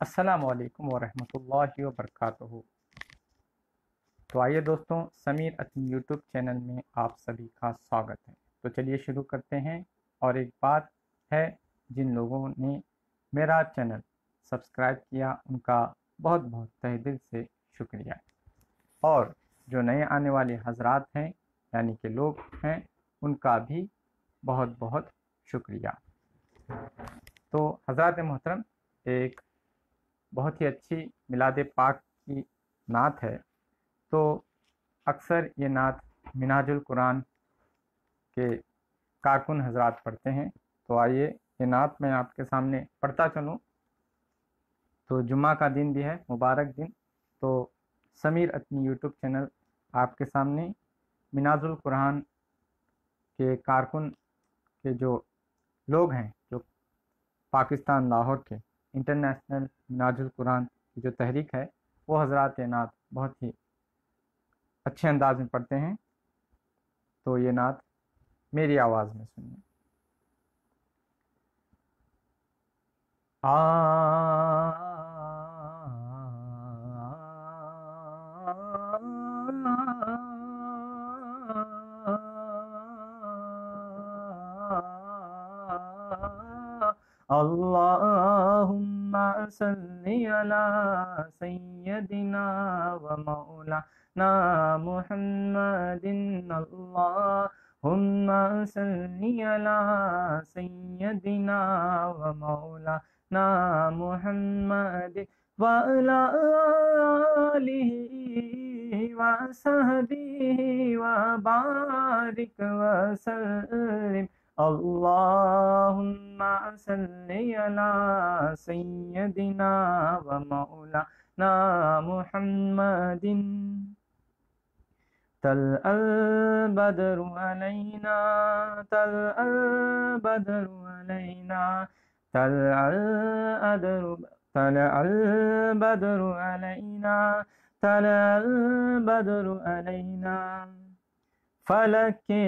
السلام علیکم ورحمۃ اللہ وبرکاتہ۔ تو آئیے دوستوں، سمیر اپنی یوٹیوب چینل میں آپ سبھی کا سواگت ہے۔ تو چلیے شروع کرتے ہیں۔ اور ایک بات ہے، جن لوگوں نے میرا چینل سبسکرائب کیا ان کا بہت بہت تہ دل سے شکریہ، اور جو نئے آنے والے حضرات ہیں یعنی کہ لوگ ہیں ان کا بھی بہت بہت شکریہ۔ تو حضرات محترم، ایک بہت ہی اچھی میلاد پاک کی نعت ہے۔ تو اکثر یہ نعت منہاج القرآن کے کارکن حضرات پڑھتے ہیں، تو آئیے یہ نعت میں آپ کے سامنے پڑھتا چلوں۔ تو جمعہ کا دن بھی ہے، مبارک دن، تو سمیر اپنی یوٹیوب چینل آپ کے سامنے منہاج القرآن کے کارکن کے جو لوگ ہیں، جو پاکستان لاہور کے انٹرنیشنل منہاج القرآن کی جو تحریک ہے، وہ حضرات نعت بہت ہی اچھے انداز میں پڑھتے ہیں۔ تو یہ نعت میری آواز میں سنیے۔ اللہم صلی علی سیدنا و مولانا محمد، اللہم صلی علی سیدنا و مولانا محمد وعلی آلہ وصحبہ وبارک وسلم۔ اللہم صلی علی سیدنا و مولانا محمد۔ طلع البدر علینا، طلع البدر علینا، طلع البدر علینا، طلع البدر علینا۔ فلک کے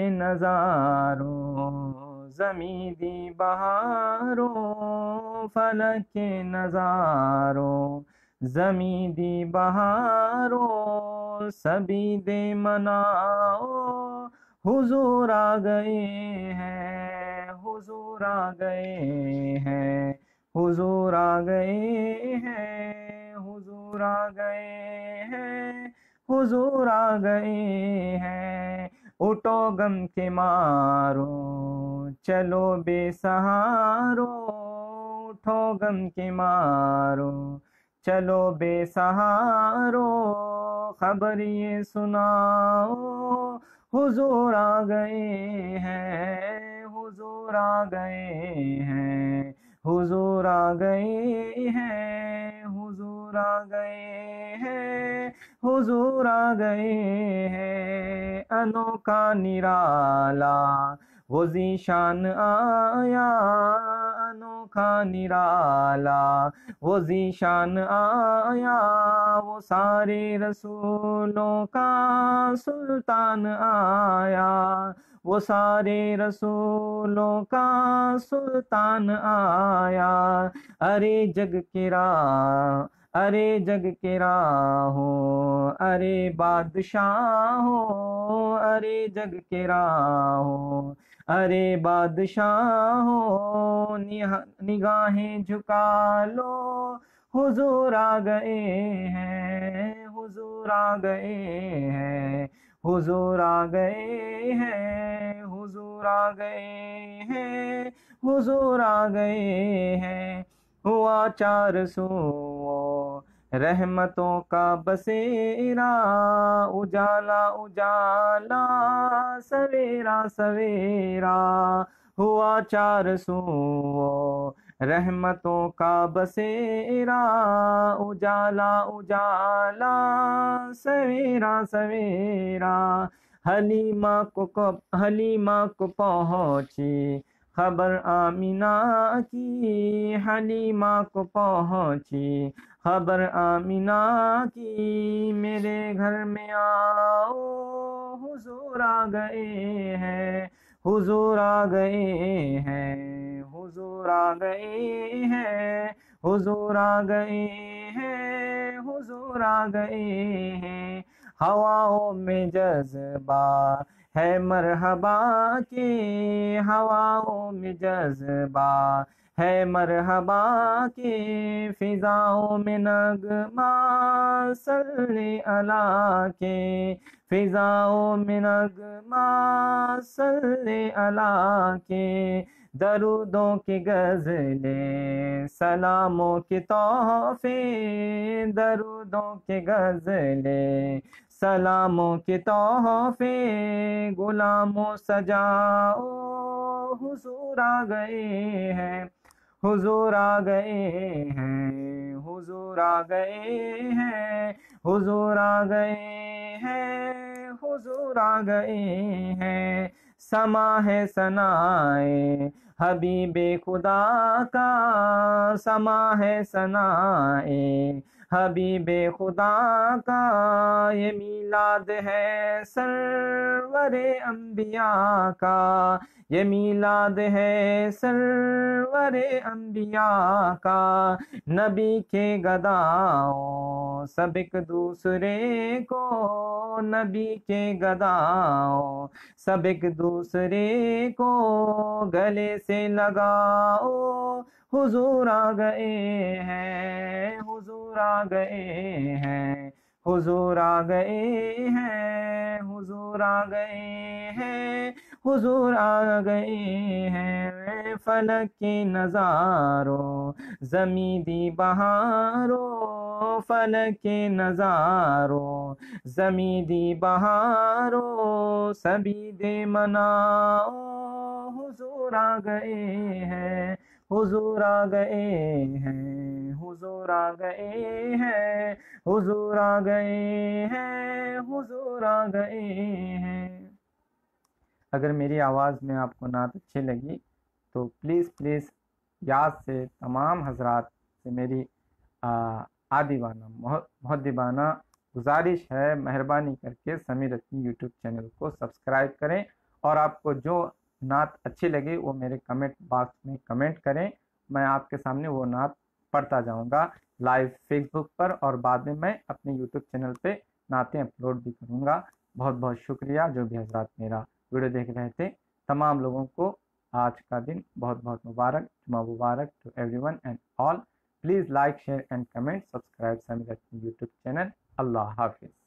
نظاروں زمیں دی بہاروں، فلک کے نظاروں زمیں دی بہاروں، سبھی دے مناؤ حضور آ گئے ہیں، حضور آ گئے ہیں، حضور آ گئے ہیں، حضور آ گئے ہیں، حضور آ گئے ہیں۔ اٹھو غم کے مارو چلو بے سہارو، اٹھو غم کے مارو چلو بے سہارو، خبر یہ سناؤ حضور آ گئے ہیں، حضور آ گئے ہیں، حضور آ گئے ہیں، حضور آ گئے ہیں، حضور آ گئے ہیں۔ انوکھا نرالا وہ ذیشان آیا، انوکھا نرالا وہ ذیشان آیا، وہ سارے رسولوں کا سلطان آیا، وہ سارے رسولوں کا سلطان آیا۔ ارے جگ کے راہ، ارے جگ کے راہوں، ارے بادشاہوں، ارے جگ کے راہوں، ارے بادشاہوں، نگاہیں جھکا لو حضور آ گئے ہیں، حضور آ گئے ہیں، حضور آ گئے ہیں، حضور آ گئے ہیں، حضور آ گئے ہیں۔ ہوا چار سو رحمتوں کا بسیرا، اجالا اجالا سویرا سویرا، ہوا چار سو رحمتوں کا بسیرا، اجالا اجالا سویرا سویرا۔ حلیمہ کو پہنچی خبر آمینہ کی، حلیمہ کو پہنچی خبر آمینہ کی، میرے گھر میں آؤ حضور آ گئے ہیں، حضور آ گئے ہیں، حضور آ گئے ہیں، حضور آ گئے ہیں، حضور آ گئے ہیں، ہواؤں میں جذبہ ہے مرحبا کے، ہواؤں میں جذبہ ہے مرحبا کے، فضاؤں میں نغمہ صلی اللہ کے، فضاؤں میں نغمہ صلی اللہ کے، درودوں کی غزلیں سلاموں کے تحفے، درودوں کے غزلیں سلاموں کے تحفے، غلاموں سجاؤ حضور آ گئے ہیں، حضور آ گئے ہیں، حضور آ گئے ہیں، حضور آ گئے ہیں، حضور آ گئے ہیں، سما ہے ثنائے حبیب خدا کا، سما ہے ثنائے حبیب خدا کا، یہ میلاد ہے سرور انبیاء کا، یہ میلاد ہے سرور انبیاء کا، نبی کے گداؤں سب ایک دوسرے کو، نبی کے گداؤں سب ایک دوسرے کو گلے سے لگاؤ، حضور آ گئے ہیں، حضور آ گئے ہیں، حضور آ گئے ہیں، حضور آ گئے ہیں، حضور آ گئے ہیں، فلک کے نظاروں زمیں دی بہاروں، فلک کے نظاروں زمیں دی بہاروں، سبھی دے مناؤ، حضور آ گئے ہیں، حضور آ گئے ہیں، حضور آ گئے ہیں، حضور آ گئے ہیں، حضور آ گئے ہیں۔ اگر میری آواز میں آپ کو نعت اچھی لگی تو پلیز یاد سے تمام حضرات سے میری عادیوانہ مہذبانہ گزارش ہے، مہربانی کر کے سمیر عتمی یوٹیوب چینل کو سبسکرائب کریں، اور آپ کو جو نعت اچھی لگے وہ میرے کمنٹ باکس میں کمنٹ کریں، میں آپ کے سامنے وہ نعت پڑھتا جاؤں گا لائیو فیس بک پر، اور بعد میں اپنے یوٹیوب چینل پہ نعتیں اپلوڈ بھی کروں گا۔ بہت بہت شکریہ جو بھی حضرات میرا ویڈیو دیکھ رہے تھے، تمام لوگوں کو آج کا دن بہت بہت مبارک، جمعہ مبارک to everyone and all. Please like share and comment, subscribe Sameer Atmi YouTube channel. اللہ حافظ۔